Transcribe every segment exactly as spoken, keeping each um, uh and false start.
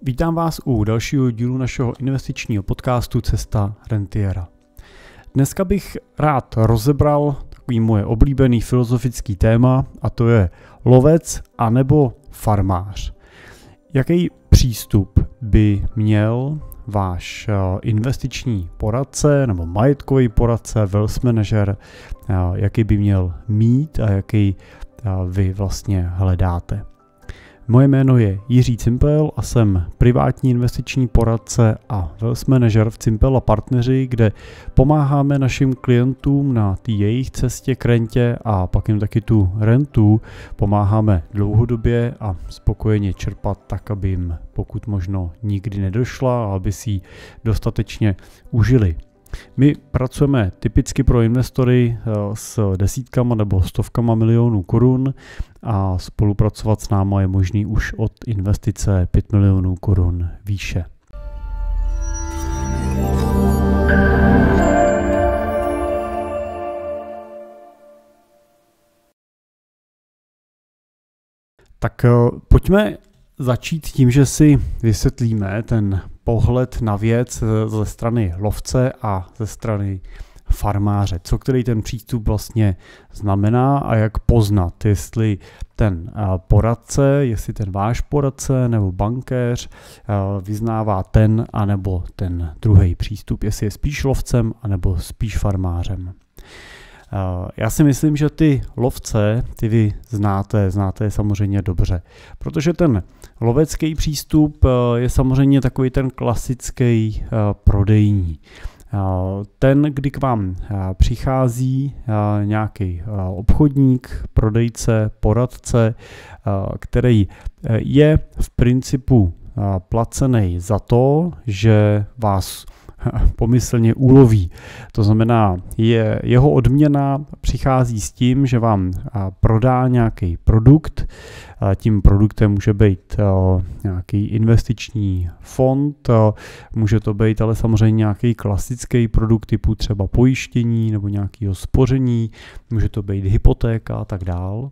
Vítám vás u dalšího dílu našeho investičního podcastu Cesta rentiera. Dneska bych rád rozebral takový moje oblíbený filozofický téma, a to je lovec anebo farmář. Jaký přístup by měl váš investiční poradce nebo majetkový poradce, wealth manager, jaký by měl mít a jaký vy vlastně hledáte? Moje jméno je Jiří Cimpel a jsem privátní investiční poradce a wealth manager v Cimpel a partneři, kde pomáháme našim klientům na té jejich cestě k rentě a pak jim taky tu rentu pomáháme dlouhodobě a spokojeně čerpat tak, aby jim pokud možno nikdy nedošla a aby si ji dostatečně užili. My pracujeme typicky pro investory s desítkama nebo stovkama milionů korun a spolupracovat s náma je možný už od investice pět milionů korun výše. Tak pojďme začít tím, že si vysvětlíme ten pohled na věc ze strany lovce a ze strany farmáře. Co který ten přístup vlastně znamená a jak poznat, jestli ten poradce, jestli ten váš poradce nebo bankéř vyznává ten anebo ten druhý přístup, jestli je spíš lovcem anebo spíš farmářem. Já si myslím, že ty lovce, ty vy znáte, znáte je samozřejmě dobře, protože ten lovecký přístup je samozřejmě takový ten klasický prodejní. Ten, kdy k vám přichází nějaký obchodník, prodejce, poradce, který je v principu placený za to, že vás pomyslně uloví. To znamená, je, jeho odměna přichází s tím, že vám prodá nějaký produkt. Tím produktem může být nějaký investiční fond, může to být ale samozřejmě nějaký klasický produkt typu třeba pojištění nebo nějakého spoření, může to být hypotéka a tak dál.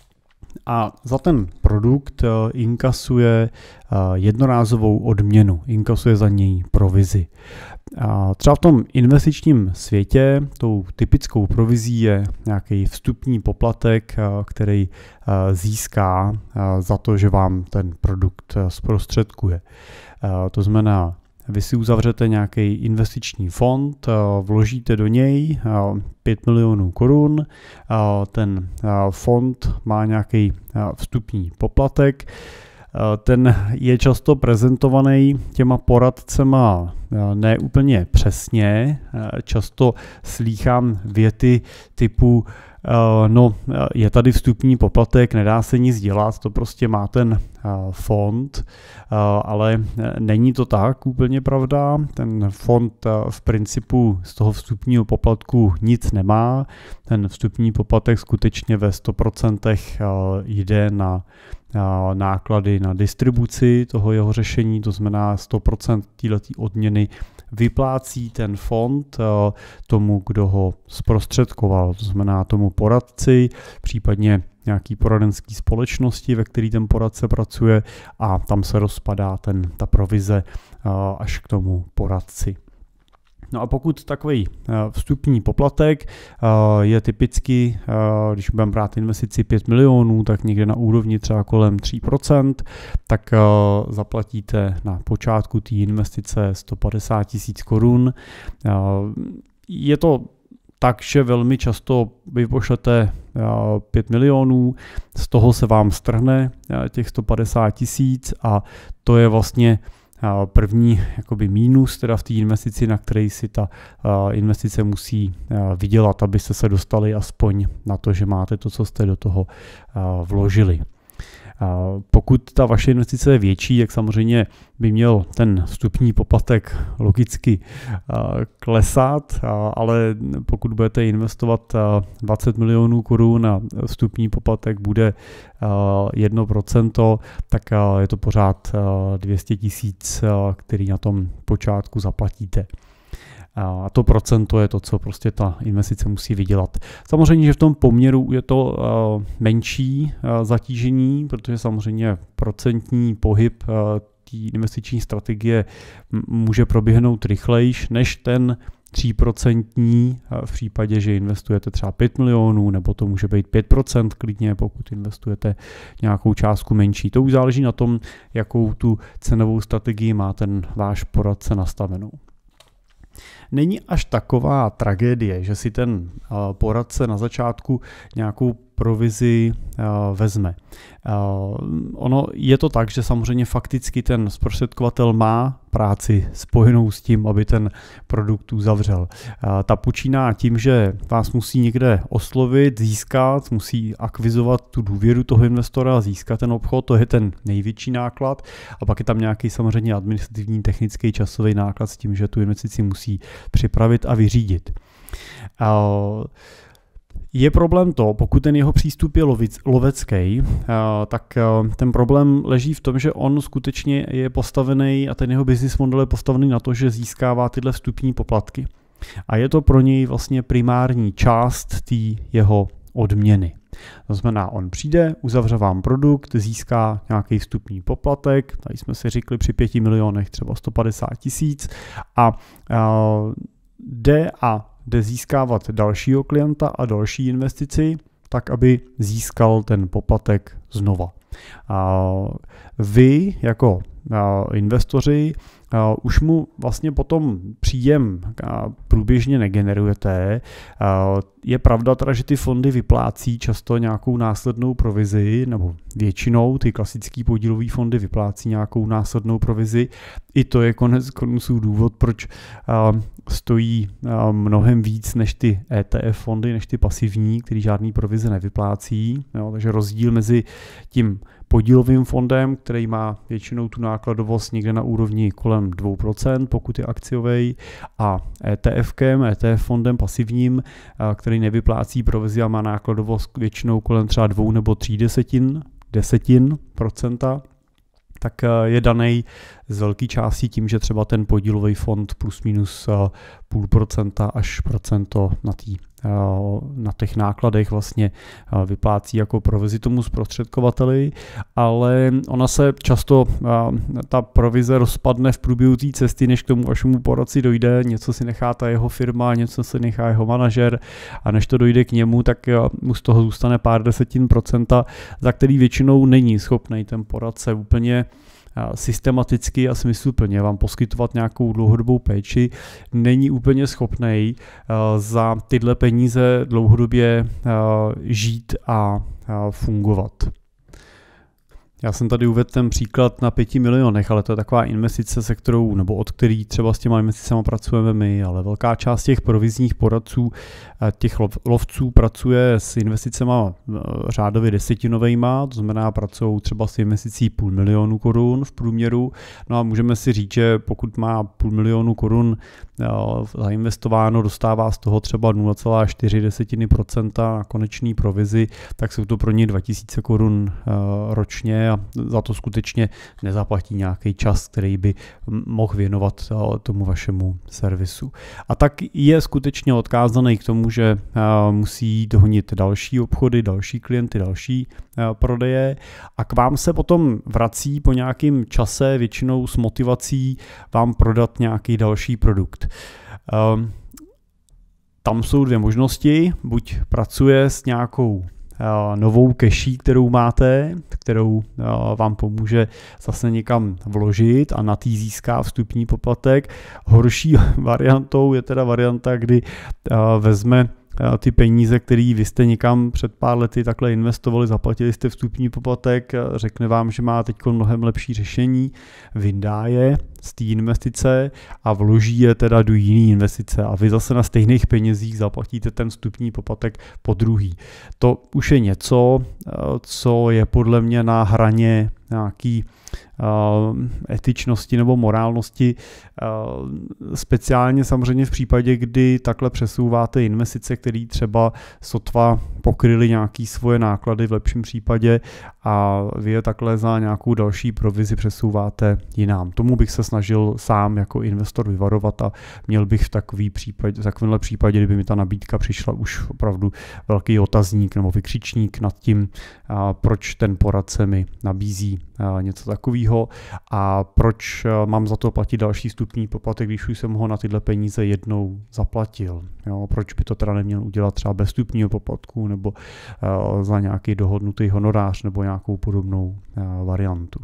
A za ten produkt inkasuje jednorázovou odměnu, inkasuje za něj provizi. A třeba v tom investičním světě tou typickou provizí je nějaký vstupní poplatek, který získá za to, že vám ten produkt zprostředkuje. To znamená, vy si uzavřete nějaký investiční fond, vložíte do něj pět milionů korun, ten fond má nějaký vstupní poplatek, ten je často prezentovaný těma poradcema ne úplně přesně, často slýchám věty typu no, je tady vstupní poplatek, nedá se nic dělat, to prostě má ten fond, ale není to tak úplně pravda. Ten fond v principu z toho vstupního poplatku nic nemá. Ten vstupní poplatek skutečně ve sto procent jde na náklady na distribuci toho jeho řešení, to znamená sto procent této odměny vyplácí ten fond tomu, kdo ho zprostředkoval, to znamená tomu poradci, případně nějaký poradenský společnosti, ve který ten poradce pracuje a tam se rozpadá ten, ta provize až k tomu poradci. No a pokud takový vstupní poplatek je typicky, když budeme brát investici pět milionů, tak někde na úrovni třeba kolem tři procenta, tak zaplatíte na počátku té investice sto padesát tisíc korun. Je to tak, že velmi často vy pošlete pět milionů, z toho se vám strhne těch sto padesát tisíc a to je vlastně první jakoby mínus teda v té investici, na který si ta investice musí vydělat, abyste se dostali aspoň na to, že máte to, co jste do toho vložili. Pokud ta vaše investice je větší, tak samozřejmě by měl ten vstupní poplatek logicky klesat, ale pokud budete investovat dvacet milionů korun a vstupní poplatek bude jedno procento, tak je to pořád dvě stě tisíc, který na tom počátku zaplatíte. A to procento je to, co prostě ta investice musí vydělat. Samozřejmě, že v tom poměru je to menší zatížení, protože samozřejmě procentní pohyb té investiční strategie může proběhnout rychlejš než ten tři procenta v případě, že investujete třeba pět milionů, nebo to může být pět procent klidně, pokud investujete nějakou částku menší. To už záleží na tom, jakou tu cenovou strategii má ten váš poradce nastavenou. Není až taková tragédie, že si ten poradce na začátku nějakou provizi vezme. Ono je to tak, že samozřejmě fakticky ten zprostředkovatel má práci spojenou s tím, aby ten produkt uzavřel. Ta počíná tím, že vás musí někde oslovit, získat, musí akvizovat tu důvěru toho investora, získat ten obchod, to je ten největší náklad, a pak je tam nějaký samozřejmě administrativní, technický, časový náklad s tím, že tu investici musí připravit a vyřídit. Je problém to, pokud ten jeho přístup je lovecký, tak ten problém leží v tom, že on skutečně je postavený a ten jeho business model je postavený na to, že získává tyhle vstupní poplatky. A je to pro něj vlastně primární část té jeho odměny. To znamená, on přijde, uzavře vám produkt, získá nějaký vstupní poplatek, tady jsme si řekli při pěti milionech třeba sto padesát tisíc a, a jde a jde získávat dalšího klienta a další investici, tak aby získal ten poplatek znova. A vy jako investoři už mu vlastně potom příjem průběžně negenerujete. Je pravda teda, že ty fondy vyplácí často nějakou následnou provizi, nebo většinou ty klasické podílové fondy vyplácí nějakou následnou provizi. I to je konec konců důvod, proč stojí mnohem víc než ty E T F fondy, než ty pasivní, který žádný provize nevyplácí. Jo, takže rozdíl mezi tím podílovým fondem, který má většinou tu nákladovost někde na úrovni kolem dvě procenta, pokud je akciový, a ETFkem, E T F fondem pasivním, který nevyplácí provizi a má nákladovost většinou kolem třeba dvou nebo tří desetin, desetin procenta, tak je daný z velké části tím, že třeba ten podílový fond plus minus půl procenta až procento na, tý, na těch nákladech vlastně vyplácí jako provizi tomu zprostředkovateli, ale ona se často, ta provize rozpadne v průběhu té cesty, než k tomu vašemu poradci dojde, něco si nechá ta jeho firma, něco si nechá jeho manažer, a než to dojde k němu, tak mu z toho zůstane pár desetin procenta, za který většinou není schopný ten poradce úplně systematicky a smysluplně vám poskytovat nějakou dlouhodobou péči, není úplně schopnej za tyhle peníze dlouhodobě žít a fungovat. Já jsem tady uvedl ten příklad na pěti milionech, ale to je taková investice, se kterou, nebo od který třeba s těma investicemi pracujeme my, ale velká část těch provizních poradců, těch lovců pracuje s investicema řádově desetinovejma, to znamená pracují třeba s investicí půl milionu korun v průměru. No a můžeme si říct, že pokud má půl milionu korun zainvestováno, dostává z toho třeba nula celá čtyři procenta na konečný provizi, tak jsou to pro ně dva tisíce korun ročně a za to skutečně nezaplatí nějaký čas, který by mohl věnovat tomu vašemu servisu. A tak je skutečně odkázaný k tomu, že musí dohonit další obchody, další klienty, další prodeje, a k vám se potom vrací po nějakém čase většinou s motivací vám prodat nějaký další produkt. Tam jsou dvě možnosti, buď pracuje s nějakou novou cashi, kterou máte, kterou vám pomůže zase někam vložit a na tý získá vstupní poplatek. Horší variantou je teda varianta, kdy vezme ty peníze, které vy jste někam před pár lety takhle investovali, zaplatili jste vstupní poplatek, řekne vám, že má teď mnohem lepší řešení, vyndá je z té investice a vloží je teda do jiné investice a vy zase na stejných penězích zaplatíte ten vstupní poplatek po druhý. To už je něco, co je podle mě na hraně nějaký uh, etičnosti nebo morálnosti, uh, speciálně samozřejmě v případě, kdy takhle přesouváte investice, které třeba sotva pokryly nějaké svoje náklady v lepším případě, a vy je takhle za nějakou další provizi přesouváte jinam. Tomu bych se snažil sám jako investor vyvarovat a měl bych v takový případ, v takovémhle případě, kdyby mi ta nabídka přišla, už opravdu velký otazník nebo vykřičník nad tím, proč ten poradce mi nabízí něco takového a proč mám za to platit další vstupní poplatek, když už jsem ho na tyhle peníze jednou zaplatil. Jo, proč by to teda neměl udělat třeba bez vstupního poplatku nebo za nějaký dohodnutý honorář nebo nějakou podobnou variantu.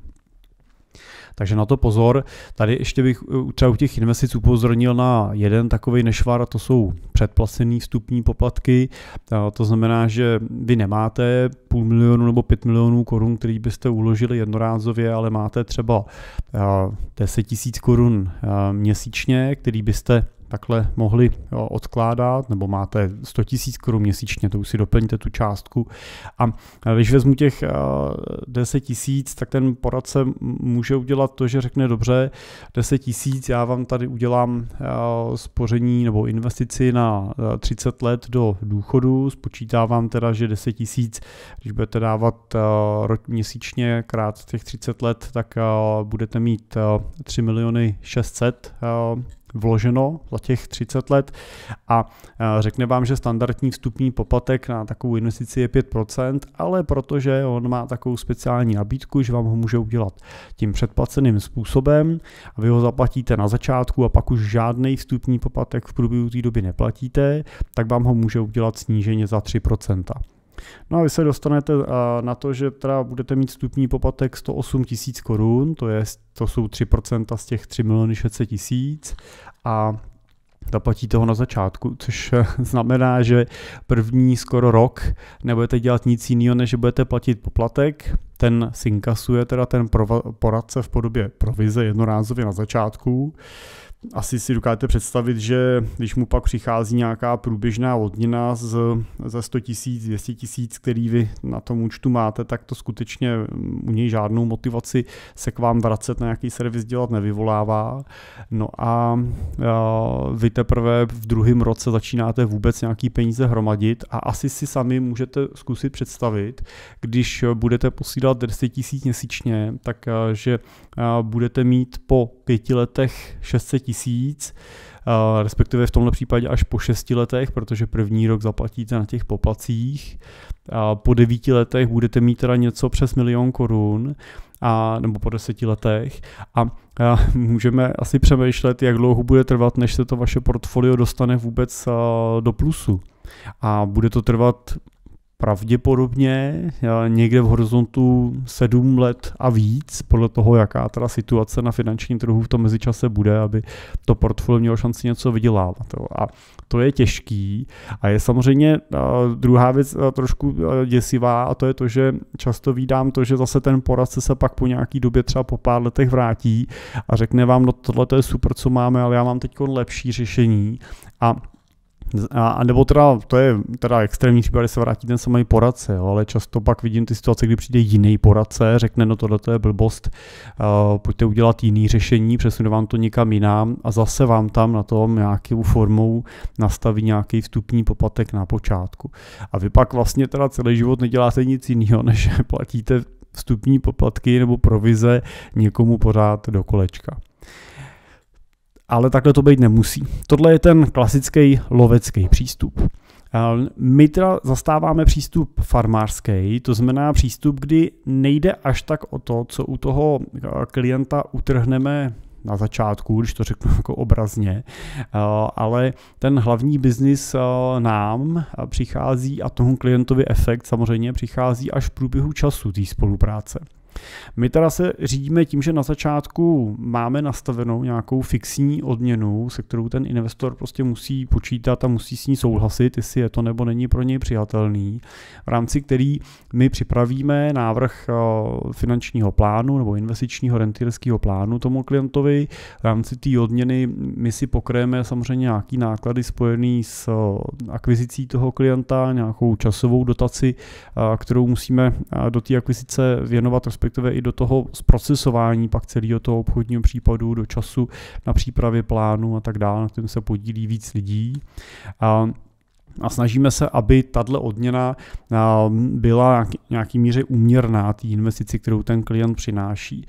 Takže na to pozor. Tady ještě bych třeba u těch investic upozornil na jeden takový nešvar, a to jsou předplacený vstupní poplatky. To znamená, že vy nemáte půl milionu nebo pět milionů korun, který byste uložili jednorázově, ale máte třeba deset tisíc korun měsíčně, který byste takhle mohli odkládat, nebo máte sto tisíc korun měsíčně, to už si doplňte tu částku. A když vezmu těch deset tisíc, tak ten poradce může udělat to, že řekne dobře, deset tisíc, já vám tady udělám spoření nebo investici na třicet let do důchodu, spočítávám teda, že deset tisíc, když budete dávat měsíčně krát těch třicet let, tak budete mít tři miliony šest set vloženo za těch třicet let a řekne vám, že standardní vstupní poplatek na takovou investici je pět procent, ale protože on má takovou speciální nabídku, že vám ho může udělat tím předplaceným způsobem a vy ho zaplatíte na začátku a pak už žádný vstupní poplatek v průběhu té doby neplatíte, tak vám ho může udělat sníženě za tři procenta. No a vy se dostanete na to, že teda budete mít vstupní poplatek sto osm tisíc korun, to, je, to jsou tři procenta z těch tři miliony šest set tisíc a zaplatíte ho na začátku, což znamená, že první skoro rok nebudete dělat nic jiného, než že budete platit poplatek, ten si inkasuje teda ten poradce v podobě provize jednorázově na začátku. Asi si dokážete představit, že když mu pak přichází nějaká průběžná odměna z, ze sto tisíc, dvě stě tisíc, který vy na tom účtu máte, tak to skutečně u něj žádnou motivaci se k vám vracet na nějaký servis dělat nevyvolává. No a, a vy teprve v druhém roce začínáte vůbec nějaký peníze hromadit a asi si sami můžete zkusit představit, když budete posílat deset tisíc měsíčně, tak že budete mít po pěti letech šest set tisíc, respektive v tomhle případě až po šesti letech, protože první rok zaplatíte na těch poplatcích. Po devíti letech budete mít teda něco přes milion korun, a, nebo po deseti letech a, a můžeme asi přemýšlet, jak dlouho bude trvat, než se to vaše portfolio dostane vůbec a, do plusu. A bude to trvat pravděpodobně někde v horizontu sedm let a víc, podle toho, jaká teda situace na finančním trhu v tom mezičase bude, aby to portfolio mělo šanci něco vydělávat. A to je těžký. A je samozřejmě druhá věc trošku děsivá a to je to, že často vídám to, že zase ten poradce se pak po nějaký době třeba po pár letech vrátí a řekne vám, no tohle to je super, co máme, ale já mám teď lepší řešení a A nebo teda, to je teda extrémní případ, kdy se vrátí ten samý poradce, jo, ale často pak vidím ty situace, kdy přijde jiný poradce, řekne, no tohle je blbost, uh, pojďte udělat jiný řešení, přesune vám to někam jinam a zase vám tam na tom nějakou formou nastaví nějaký vstupní poplatek na počátku. A vy pak vlastně teda celý život neděláte nic jiného, než platíte vstupní poplatky nebo provize někomu pořád do kolečka. Ale takhle to být nemusí. Tohle je ten klasický lovecký přístup. My teda zastáváme přístup farmářský, to znamená přístup, kdy nejde až tak o to, co u toho klienta utrhneme na začátku, když to řeknu jako obrazně, ale ten hlavní biznis nám přichází a tomu klientovi efekt samozřejmě přichází až v průběhu času té spolupráce. My teda se řídíme tím, že na začátku máme nastavenou nějakou fixní odměnu, se kterou ten investor prostě musí počítat a musí s ní souhlasit, jestli je to nebo není pro něj přijatelný, v rámci který my připravíme návrh finančního plánu nebo investičního rentierského plánu tomu klientovi. V rámci té odměny my si pokryjeme samozřejmě nějaký náklady spojený s akvizicí toho klienta, nějakou časovou dotaci, kterou musíme do té akvizice věnovat, respektive i do toho zprocesování pak celého toho obchodního případu, do času na přípravě plánu a tak dále, na kterém se podílí víc lidí. A A snažíme se, aby tato odměna byla nějaký míře úměrná té investici, kterou ten klient přináší.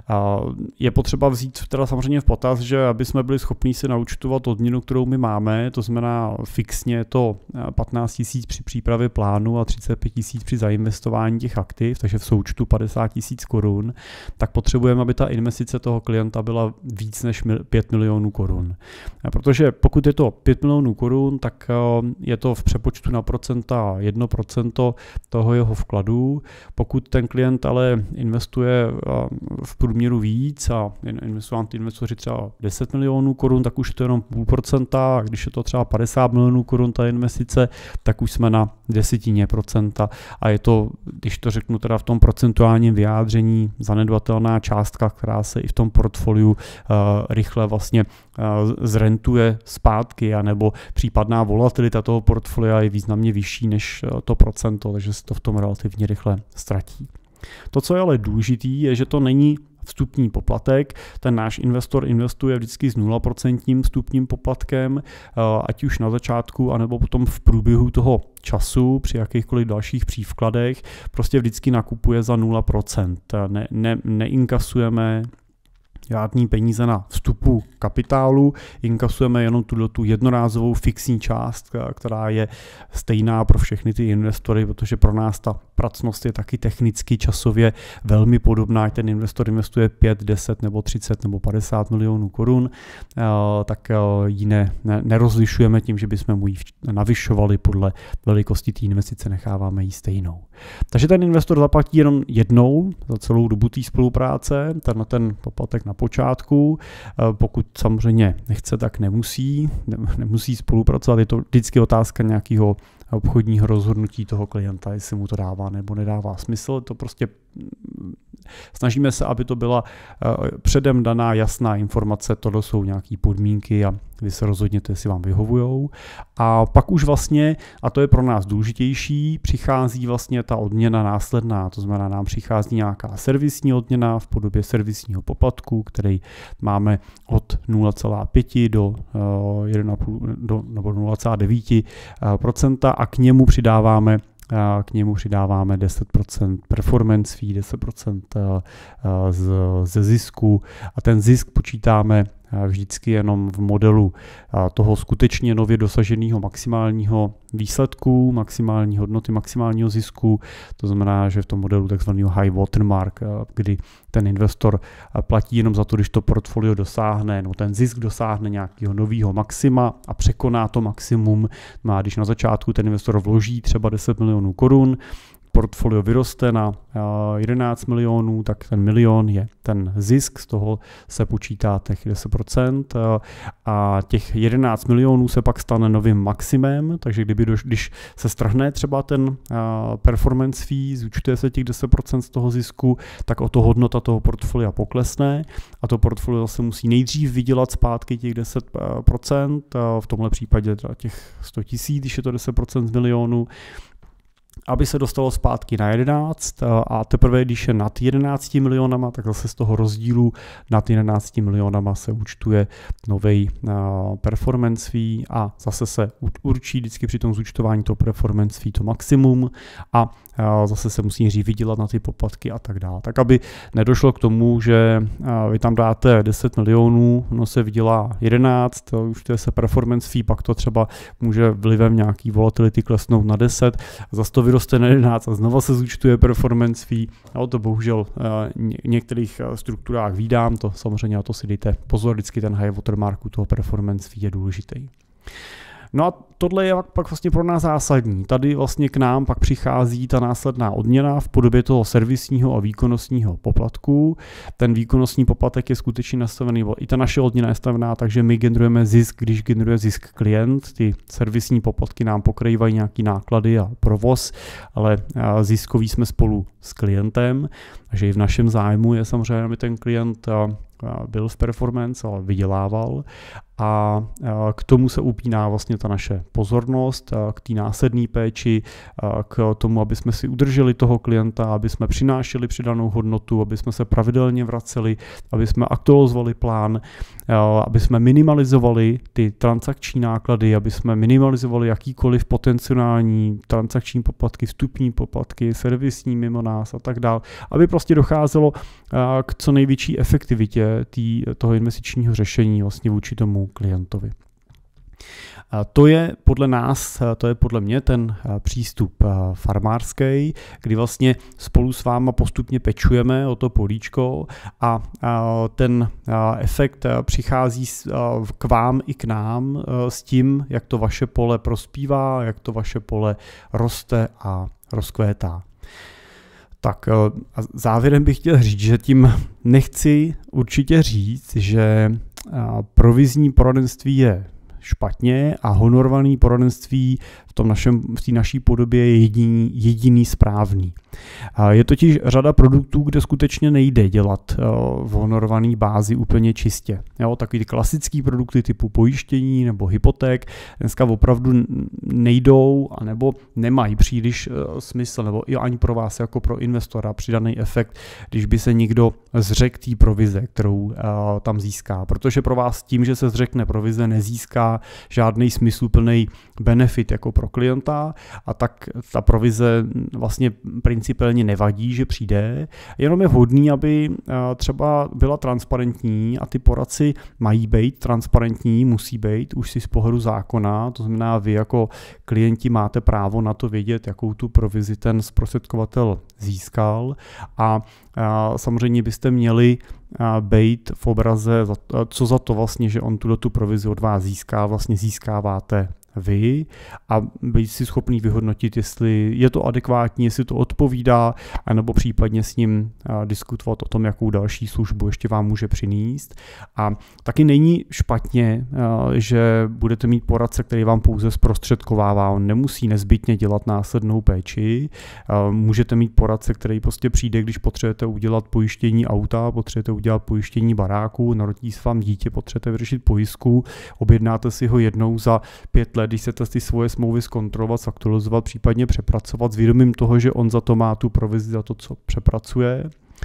Je potřeba vzít teda samozřejmě v potaz, že aby jsme byli schopni si naúčtovat odměnu, kterou my máme, to znamená fixně to patnáct tisíc při přípravě plánu a třicet pět tisíc při zainvestování těch aktiv, takže v součtu padesát tisíc korun, tak potřebujeme, aby ta investice toho klienta byla víc než pět milionů korun. Protože pokud je to pět milionů korun, tak je to v přepočtu na procenta jedno procento toho jeho vkladu. Pokud ten klient ale investuje v průměru víc a investují investoři třeba deset milionů korun, tak už je to jenom půl procenta, a když je to třeba padesát milionů korun ta investice, tak už jsme na desetině procenta a je to, když to řeknu teda v tom procentuálním vyjádření, zanedbatelná částka, která se i v tom portfoliu uh, rychle vlastně uh, zrentuje zpátky, anebo případná volatilita toho portfolia je významně vyšší než to procento, takže se to v tom relativně rychle ztratí. To, co je ale důležitý, je, že to není vstupní poplatek. Ten náš investor investuje vždycky s nula procent vstupním poplatkem, ať už na začátku, anebo potom v průběhu toho času při jakýchkoliv dalších přívkladech. Prostě vždycky nakupuje za nula procent. Ne, ne, neinkasujeme žádný peníze na vstupu kapitálu, inkasujeme jenom tu jednorázovou fixní část, která je stejná pro všechny ty investory, protože pro nás ta pracnost je taky technicky časově velmi podobná, ať ten investor investuje pět, deset nebo třicet nebo padesát milionů korun, tak ji ne, nerozlišujeme tím, že bychom mu ji navyšovali podle velikosti té investice, necháváme ji stejnou. Takže ten investor zaplatí jenom jednou za celou dobu té spolupráce, ten, ten poplatek na počátku, pokud samozřejmě nechce, tak nemusí, nemusí spolupracovat, je to vždycky otázka nějakého obchodního rozhodnutí toho klienta, jestli mu to dává nebo nedává smysl, to prostě snažíme se, aby to byla předem daná jasná informace, tohle jsou nějaké podmínky a vy se rozhodněte, jestli vám vyhovujou. A pak už vlastně, a to je pro nás důležitější, přichází vlastně ta odměna následná, to znamená, nám přichází nějaká servisní odměna v podobě servisního poplatku, který máme od nula celá pět do, do, nebo nula celá devět procenta a k němu přidáváme k němu přidáváme deset procent performance fee, deset procent ze zisku a ten zisk počítáme vždycky jenom v modelu toho skutečně nově dosaženého maximálního výsledku, maximální hodnoty, maximálního zisku. To znamená, že v tom modelu takzvaného high watermark, kdy ten investor platí jenom za to, když to portfolio dosáhne, no ten zisk dosáhne nějakého nového maxima a překoná to maximum. Má, když na začátku ten investor vloží třeba deset milionů korun, portfolio vyroste na jedenáct milionů, tak ten milion je ten zisk, z toho se počítá těch deset procent a těch jedenáct milionů se pak stane novým maximem, takže kdyby doš, když se strhne třeba ten performance fee, zúčtuje se těch deset procent z toho zisku, tak o to hodnota toho portfolia poklesne a to portfolio zase musí nejdřív vydělat zpátky těch deset procent, v tomhle případě těch sto tisíc, když je to deset procent z milionu, aby se dostalo zpátky na jedenáct a teprve, když je nad jedenácti milionama, tak zase z toho rozdílu nad jedenácti milionama se účtuje nový performance fee a zase se určí vždycky při tom zúčtování to performance fee to maximum a zase se musí nejdřív vydělat na ty poplatky a tak dále. Tak aby nedošlo k tomu, že vy tam dáte deset milionů, no se vydělá jedenáct, účtuje se performance fee, pak to třeba může vlivem nějaký volatility klesnout na deset, zase to vyroste na jedenáct a znova se zúčtuje performance fee. No to bohužel v některých strukturách vídám, to samozřejmě na to si dejte pozor, vždycky ten high watermarku toho performance fee je důležitý. No a tohle je pak vlastně pro nás zásadní. Tady vlastně k nám pak přichází ta následná odměna v podobě toho servisního a výkonnostního poplatku. Ten výkonnostní poplatek je skutečně nastavený, i ta naše odměna je nastavená, takže my generujeme zisk, když generuje zisk klient. Ty servisní poplatky nám pokrývají nějaký náklady a provoz, ale ziskový jsme spolu s klientem, takže i v našem zájmu je samozřejmě, aby ten klient byl v performance, ale vydělával. a k tomu se upíná vlastně ta naše pozornost, k té následné péči, k tomu, aby jsme si udrželi toho klienta, aby jsme přinášeli přidanou hodnotu, aby jsme se pravidelně vraceli, aby jsme aktualizovali plán, aby jsme minimalizovali ty transakční náklady, aby jsme minimalizovali jakýkoliv potenciální transakční poplatky, vstupní poplatky, servisní mimo nás a tak dále, aby prostě docházelo k co největší efektivitě tý, toho investičního řešení vlastně vůči tomu klientovi. To je podle nás, to je podle mě ten přístup farmářský, kdy vlastně spolu s váma postupně pečujeme o to políčko a ten efekt přichází k vám i k nám s tím, jak to vaše pole prospívá, jak to vaše pole roste a rozkvétá. Tak a závěrem bych chtěl říct, že tím nechci určitě říct, že provizní poradenství je špatně a honorovaný poradenství v tom našem, v té naší podobě je jediný, jediný správný. Je totiž řada produktů, kde skutečně nejde dělat v honorované bázi úplně čistě. Jo, takový ty klasický produkty typu pojištění nebo hypoték dneska opravdu nejdou anebo nemají příliš smysl, nebo i ani pro vás jako pro investora přidaný efekt, když by se někdo zřekl té provize, kterou tam získá. Protože pro vás tím, že se zřekne provize, nezíská žádný smysluplný benefit jako pro klienta a tak ta provize vlastně principiálně nevadí, že přijde, jenom je vhodný, aby třeba byla transparentní a ty poradci mají být transparentní, musí být už si z pohledu zákona, to znamená vy jako klienti máte právo na to vědět, jakou tu provizi ten zprostředkovatel získal a samozřejmě byste měli být v obraze, co za to vlastně, že on tu tu provizi od vás získá, vlastně získáváte vy a být si schopný vyhodnotit, jestli je to adekvátní, jestli to odpovídá, anebo případně s ním diskutovat o tom, jakou další službu ještě vám může přinést. A taky není špatně, že budete mít poradce, který vám pouze zprostředkovává, on nemusí nezbytně dělat následnou péči. Můžete mít poradce, který prostě přijde, když potřebujete udělat pojištění auta, potřebujete udělat pojištění baráku, narodí se vám dítě, potřebujete vyřešit pojistku, objednáte si ho jednou za pět let, když chcete ty svoje smlouvy zkontrolovat, zaktualizovat, případně přepracovat s vědomím toho, že on za to má tu provizi, za to, co přepracuje.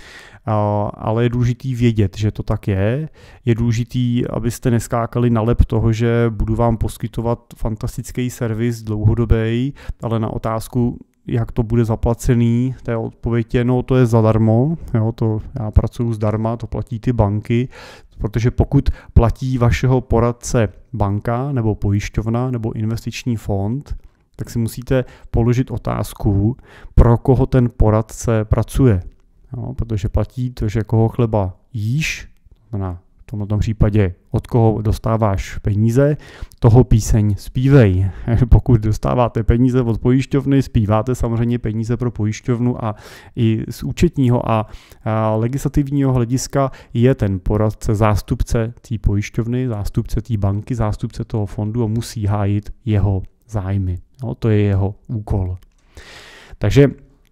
Ale je důležitý vědět, že to tak je. Je důležitý, abyste neskákali na lep toho, že budu vám poskytovat fantastický servis dlouhodobý, ale na otázku, jak to bude zaplacený, to je odpověď je, no to je zadarmo, jo, to já pracuji zdarma, to platí ty banky, protože pokud platí vašeho poradce banka nebo pojišťovna nebo investiční fond, tak si musíte položit otázku, pro koho ten poradce pracuje. Jo, protože platí to, že koho chleba jíš, znamená v tomto případě od koho dostáváš peníze, toho píseň zpívej. Pokud dostáváte peníze od pojišťovny, zpíváte samozřejmě peníze pro pojišťovnu a i z účetního a, a legislativního hlediska je ten poradce zástupce té pojišťovny, zástupce té banky, zástupce toho fondu a musí hájit jeho zájmy. Jo, to je jeho úkol. Takže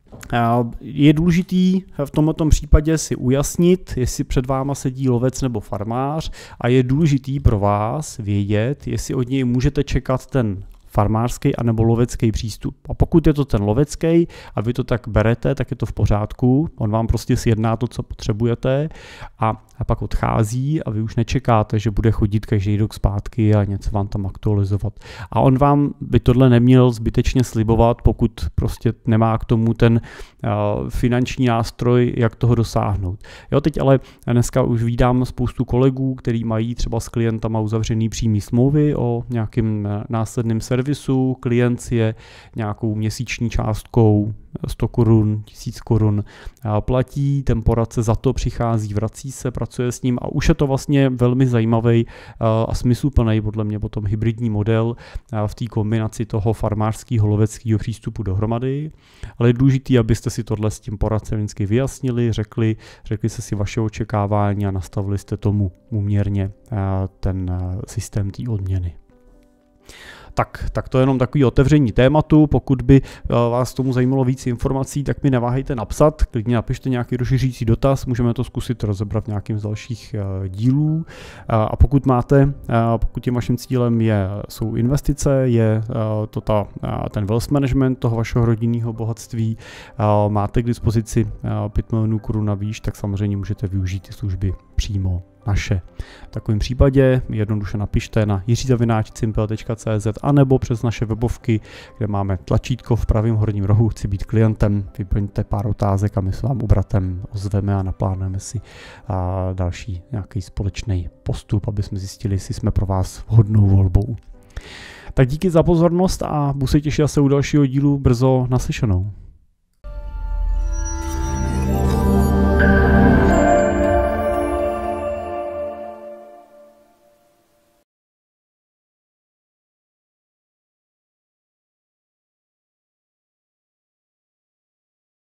je důležitý v tomto případě si ujasnit, jestli před váma sedí lovec nebo farmář a je důležitý pro vás vědět, jestli od něj můžete čekat ten farmářský anebo lovecký přístup. A pokud je to ten lovecký a vy to tak berete, tak je to v pořádku. On vám prostě sjedná to, co potřebujete a, a pak odchází a vy už nečekáte, že bude chodit každý rok zpátky a něco vám tam aktualizovat. A on vám by tohle neměl zbytečně slibovat, pokud prostě nemá k tomu ten uh, finanční nástroj, jak toho dosáhnout. Jo, teď ale dneska už vídám spoustu kolegů, kteří mají třeba s klientama uzavřený přímý smlouvy o nějakým následným servisu, klient si je nějakou měsíční částkou sto korun, tisíc korun platí, ten poradce za to přichází, vrací se, pracuje s ním a už je to vlastně velmi zajímavý a smysluplný podle mě potom hybridní model v té kombinaci toho farmářského loveckého přístupu dohromady, ale je důležitý, abyste si tohle s tím poradcem vždycky vyjasnili, řekli, řekli jste si vaše očekávání a nastavili jste tomu úměrně ten systém té odměny. tak, tak to je jenom takový otevření tématu. Pokud by vás tomu zajímalo víc informací, tak mi neváhejte napsat, klidně napište nějaký rozšiřující dotaz, můžeme to zkusit rozebrat v nějakým z dalších dílů. A pokud máte, pokud tím vaším cílem je, jsou investice, je to ta, ten wealth management toho vašeho rodinného bohatství, máte k dispozici pět milionů korun na výš, tak samozřejmě můžete využít ty služby přímo naše. V takovém případě jednoduše napište na jiří zavináč cimpel tečka cé zet anebo přes naše webovky, kde máme tlačítko v pravém horním rohu chci být klientem, vyplňte pár otázek a my se vám obratem ozveme a naplánujeme si a další nějaký společný postup, aby jsme zjistili, jestli jsme pro vás vhodnou volbou. Tak díky za pozornost a budu se těšit zase u dalšího dílu brzo naslyšenou.